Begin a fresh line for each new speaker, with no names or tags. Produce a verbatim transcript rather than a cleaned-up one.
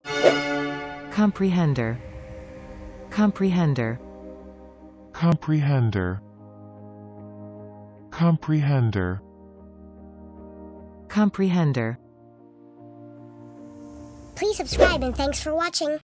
Comprehender. Comprehender.
Comprehender. Comprehender.
Comprehender.
Please subscribe and thanks for watching.